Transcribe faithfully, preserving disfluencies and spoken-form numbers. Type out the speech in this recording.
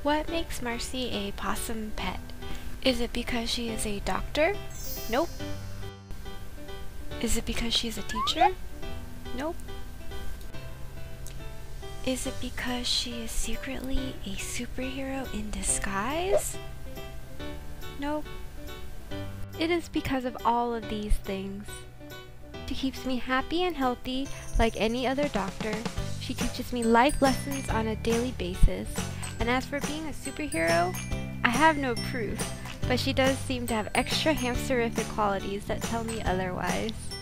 What makes Marcie a possum pet? Is it because she is a doctor? Nope. Is it because she's a teacher? Nope. Is it because she is secretly a superhero in disguise? Nope. It is because of all of these things. She keeps me happy and healthy like any other doctor. She teaches me life lessons on a daily basis. And as for being a superhero, I have no proof, but she does seem to have extra hamsterific qualities that tell me otherwise.